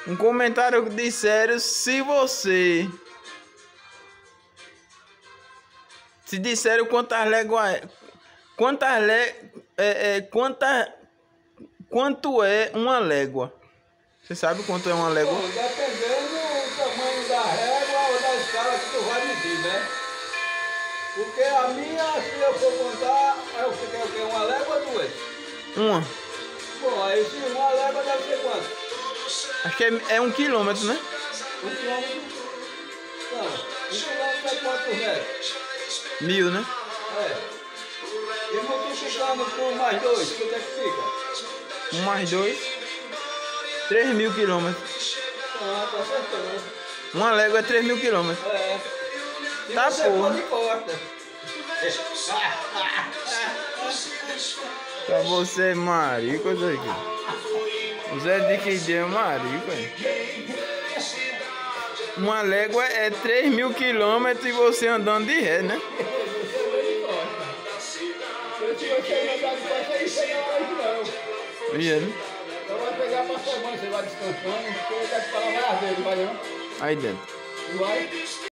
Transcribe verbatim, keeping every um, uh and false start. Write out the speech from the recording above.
Um comentário de sério se você... Se disseram quantas léguas é... Quantas lé... É, é, quanta... Quanto é uma légua? Você sabe quanto é uma légua? Bom, dependendo do tamanho da régua ou da escala que tu vai medir, né? Porque a minha, se eu for contar, eu fiquei o quê? Uma légua ou duas? Uma. Bom, aí se uma légua deve ser quanto? Acho que é, é um quilômetro, né? Um quilômetro? Não, um quilômetro é quantos metros? Mil, né? É. E multiplicando por mais dois, quanto é que fica? Um mais dois. Três mil quilômetros. Ah, tá acertando. Uma légua é três mil quilômetros. É. E Tá, você porra. pode corta. Pra você, marico, isso aqui. O Zé de que deu marico, hein? Uma légua é três mil quilômetros e você andando de ré, né? Se você andar de costa aí, chega lá hoje não. Viu, né? Então vai pegar pra semana, você vai descansando, porque deve falar várias vezes, vai não? Aí dentro. Vai.